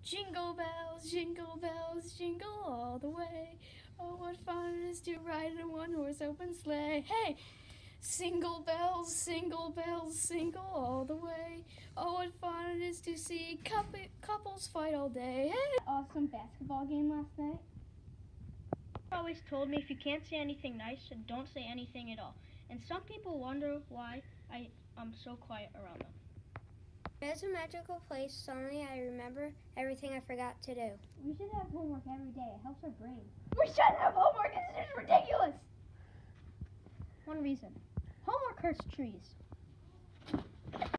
jingle bells, jingle all the way. Oh, what fun it is to ride in a one-horse open sleigh. Hey! Single bells, single all the way. Oh, what fun it is to see couples fight all day. Hey! Awesome basketball game last night. Always told me if you can't say anything nice, then don't say anything at all. And some people wonder why I'm so quiet around them. It's a magical place. Suddenly I remember everything I forgot to do. We should have homework every day. It helps our brain. We shouldn't have homework. This is ridiculous. One reason. Homework hurts trees.